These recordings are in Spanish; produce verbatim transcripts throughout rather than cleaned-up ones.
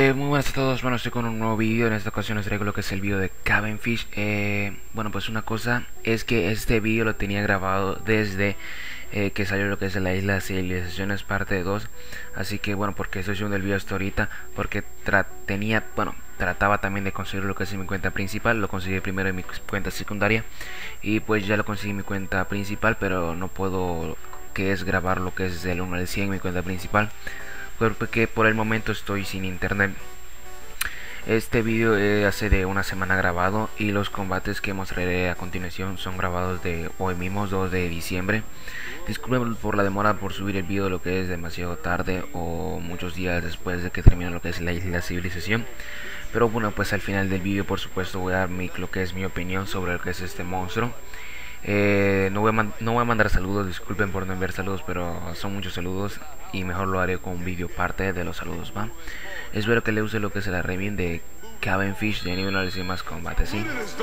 Eh, muy buenas a todos, bueno, estoy con un nuevo vídeo. En esta ocasión les traigo lo que es el vídeo de Cavenfish. eh, Bueno, pues una cosa es que este vídeo lo tenía grabado desde eh, que salió lo que es la isla de civilizaciones parte dos. Así que bueno, porque estoy subiendo el vídeo hasta ahorita, porque tra tenía, bueno, trataba también de conseguir lo que es mi cuenta principal. Lo conseguí primero en mi cuenta secundaria y pues ya lo conseguí en mi cuenta principal, pero no puedo, que es grabar lo que es del uno al cien en mi cuenta principal, porque por el momento estoy sin internet. Este vídeo eh, hace de una semana grabado y los combates que mostraré a continuación son grabados de hoy mismo, dos de diciembre. Disculpen por la demora por subir el vídeo, lo que es demasiado tarde o muchos días después de que termine lo que es la isla civilización. Pero bueno, pues al final del vídeo por supuesto voy a dar mi, lo que es mi opinión sobre lo que es este monstruo. Eh, no, voy a no voy a mandar saludos, disculpen por no enviar saludos, pero son muchos saludos y mejor lo haré con un vídeo parte de los saludos, ¿va? Espero que le use lo que es la review de Cavenfish de nivel nueve y más combate, ¿sí?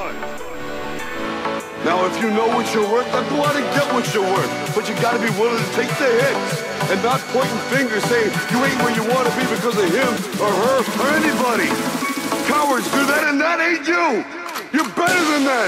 Now if you know what you're worth, then go out and get what you're worth. But you gotta be willing to take the hits and not pointing fingers saying you ain't where you want to be because of him or her or anybody. Cowards do that and that ain't you. You're better than that.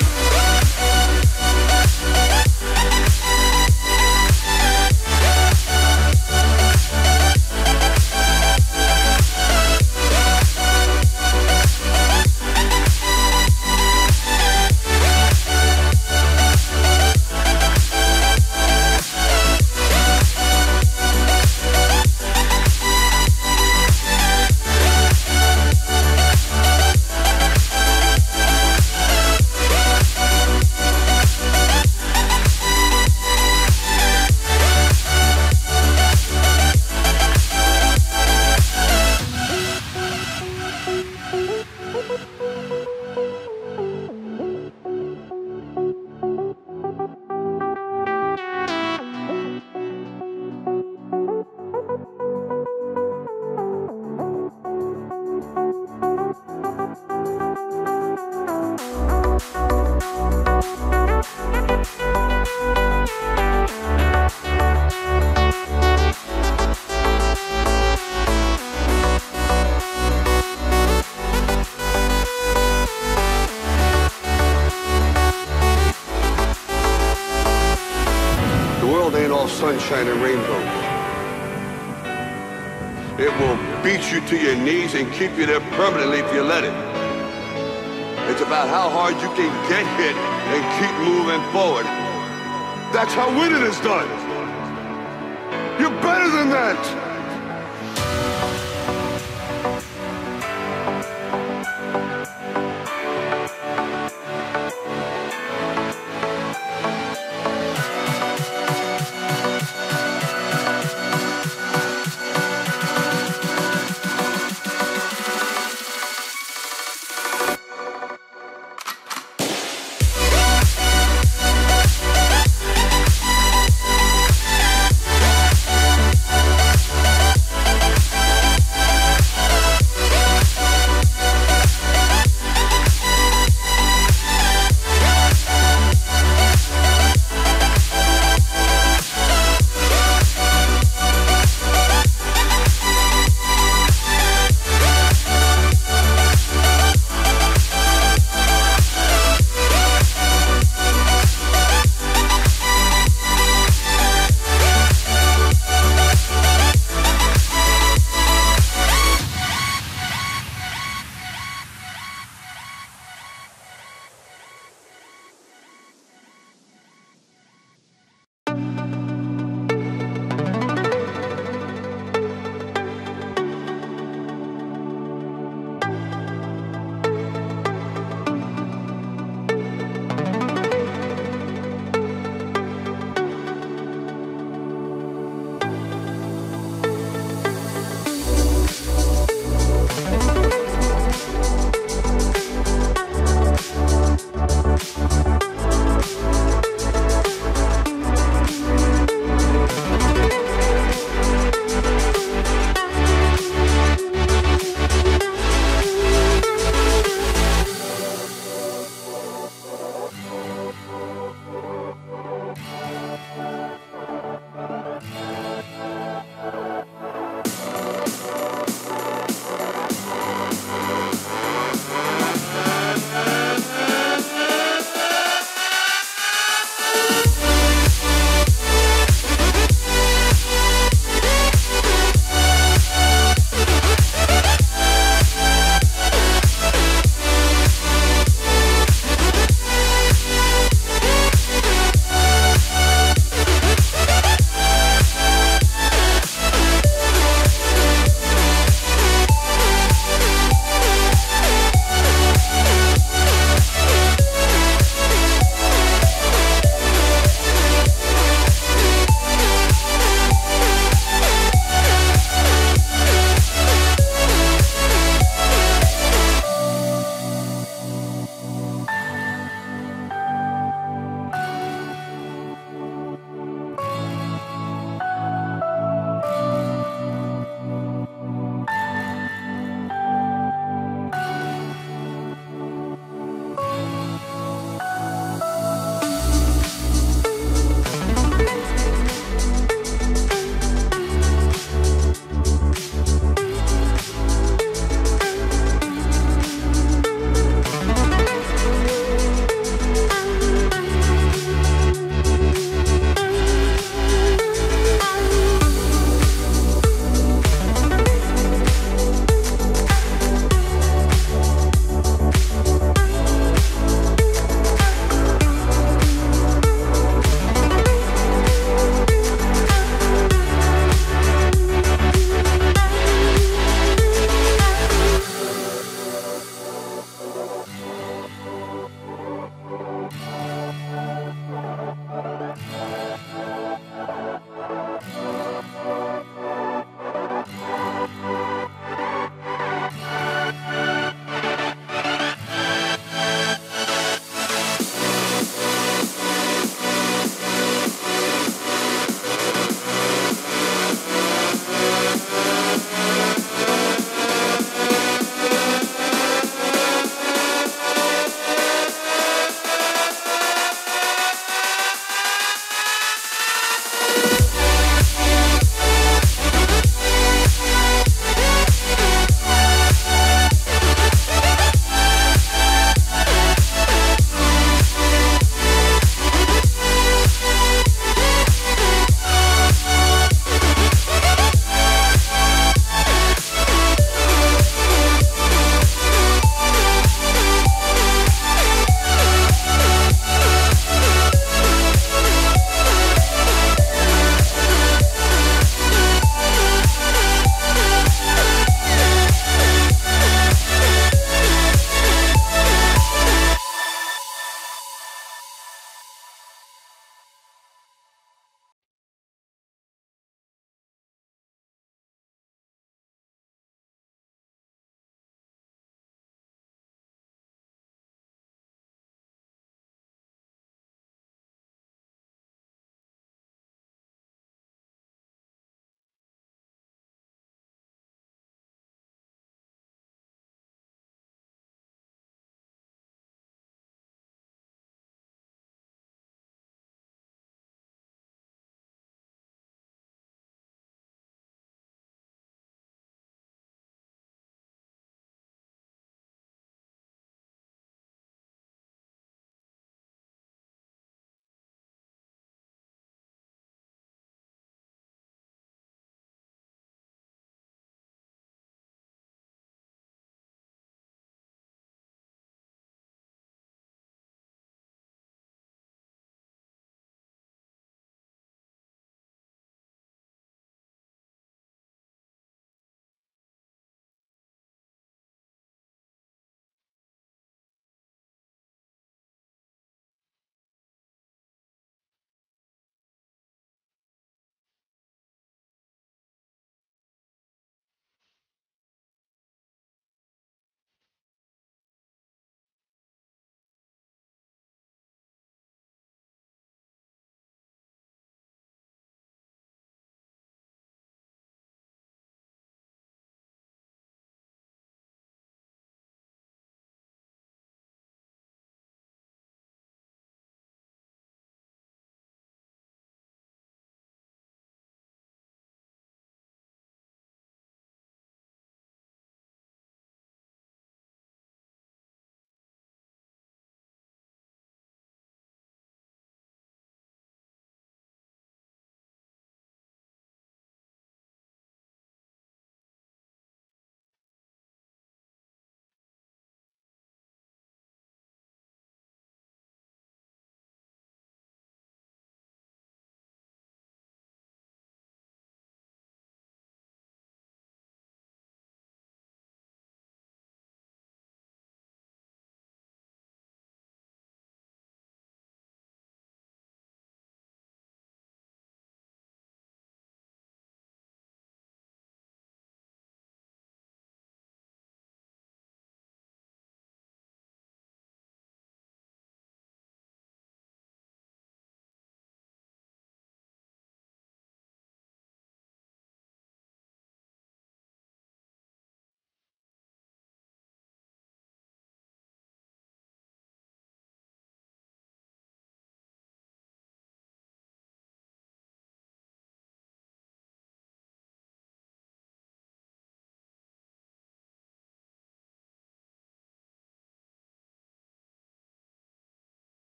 Ain't all sunshine and rainbows. It will beat you to your knees and keep you there permanently if you let it. It's about how hard you can get hit and keep moving forward. That's how winning is done. You're better than that.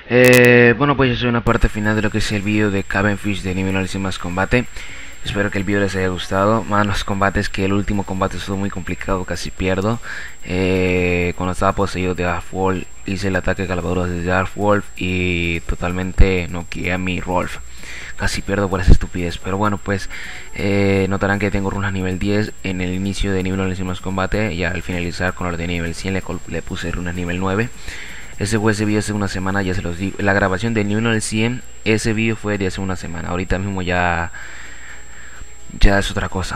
Eh, bueno, pues yo soy una parte final de lo que es el vídeo de Cavenfish de nivel análisis más combate. Espero que el vídeo les haya gustado. Más los combates, que el último combate estuvo muy complicado, casi pierdo. Eh, cuando estaba poseído de Darkwolf, hice el ataque calabadura de Darkwolf y totalmente noqueé a mi Rolf. Casi pierdo por esa estupidez. Pero bueno, pues eh, notarán que tengo runas nivel diez en el inicio de nivel análisis más combate. Y al finalizar con los de nivel cien le, le puse runas nivel nueve. Ese fue ese video hace una semana, ya se los digo. La grabación de nivel al cien, ese video fue de hace una semana. Ahorita mismo ya ya es otra cosa.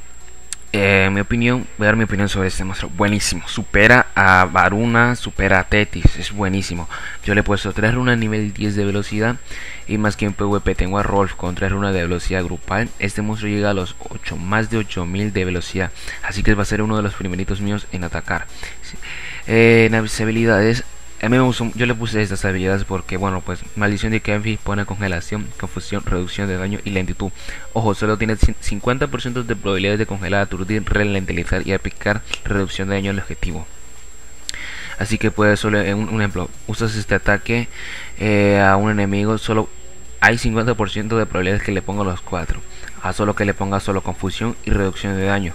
Eh, mi opinión, voy a dar mi opinión sobre este monstruo. Buenísimo, supera a Varuna, supera a Tethys, es buenísimo. Yo le he puesto tres runas nivel diez de velocidad y más que en PvP tengo a Rolf con tres runas de velocidad grupal. Este monstruo llega a los ocho, más de ocho mil de velocidad, así que va a ser uno de los primeritos míos en atacar. Eh, en las habilidades, a mí me gustó, yo le puse estas habilidades porque, bueno, pues maldición de Cavenfish pone congelación, confusión, reducción de daño y lentitud. Ojo, solo tiene cincuenta por ciento de probabilidades de congelar, aturdir, ralentizar y aplicar reducción de daño al objetivo. Así que puedes solo, un, un ejemplo, usas este ataque eh, a un enemigo, solo hay cincuenta por ciento de probabilidades que le ponga los cuatro. A solo que le ponga solo confusión y reducción de daño.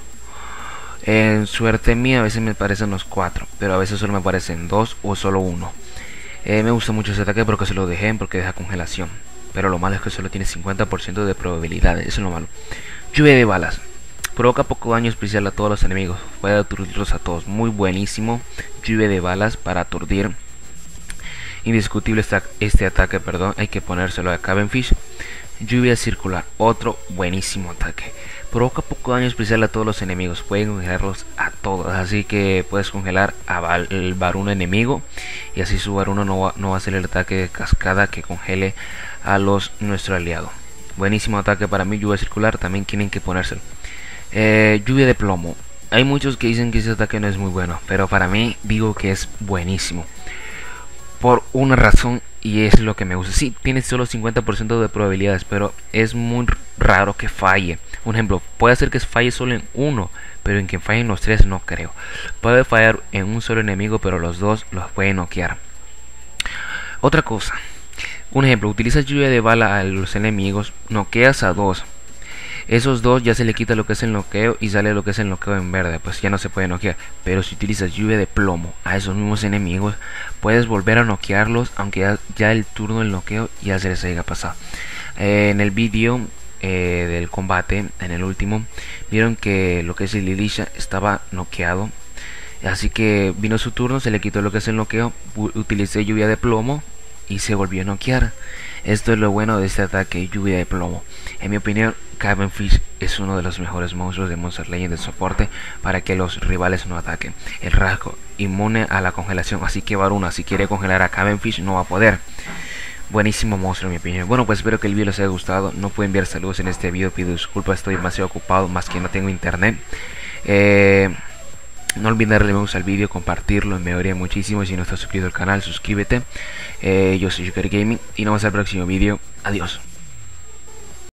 En suerte mía a veces me parecen los cuatro, pero a veces solo me parecen dos o solo uno. Eh, me gusta mucho ese ataque porque se lo dejé, porque deja congelación. Pero lo malo es que solo tiene cincuenta por ciento de probabilidades, eso es lo malo. Lluvia de balas. Provoca poco daño especial a todos los enemigos. Puede aturdirlos a todos. Muy buenísimo. Lluvia de balas para aturdir. Indiscutible esta, este ataque, perdón. Hay que ponérselo a Cavenfish. Lluvia circular. Otro buenísimo ataque. Provoca poco daño especial a todos los enemigos. Pueden congelarlos a todos. Así que puedes congelar al Varuna enemigo. Y así su Varuna no va, no va a hacer el ataque de cascada que congele a los nuestro aliado. Buenísimo ataque para mí. Lluvia circular. También tienen que ponérselo. Eh, lluvia de plomo. Hay muchos que dicen que ese ataque no es muy bueno. Pero para mí digo que es buenísimo. Por una razón. Y es lo que me gusta. Sí, tiene solo cincuenta por ciento de probabilidades, pero es muy raro que falle. Un ejemplo, puede ser que falle solo en uno, pero en que fallen los tres no creo. Puede fallar en un solo enemigo, pero los dos los pueden noquear. Otra cosa, un ejemplo, utilizas lluvia de bala a los enemigos, noqueas a dos. Esos dos ya se le quita lo que es el noqueo y sale lo que es el noqueo en verde, pues ya no se puede noquear. Pero si utilizas lluvia de plomo a esos mismos enemigos, puedes volver a noquearlos, aunque ya, ya el turno del noqueo ya se les haya pasado. Eh, en el vídeo eh, del combate, en el último, vieron que lo que es el Lilisha estaba noqueado. Así que vino su turno, se le quitó lo que es el noqueo, utilicé lluvia de plomo y se volvió a noquear. Esto es lo bueno de este ataque, lluvia de plomo. En mi opinión, Cavenfish es uno de los mejores monstruos de Monster Legend de soporte para que los rivales no ataquen. El rasgo inmune a la congelación, así que Varuna, si quiere congelar a Cavenfish, no va a poder. Buenísimo monstruo en mi opinión. Bueno, pues espero que el video les haya gustado. No puedo enviar saludos en este video, pido disculpas, estoy demasiado ocupado, más que no tengo internet. Eh... No olviden darle me gusta al vídeo, compartirlo, me ayudaría muchísimo. Si no estás suscrito al canal, suscríbete. eh, Yo soy Joker Gaming y nos vemos al próximo vídeo. Adiós.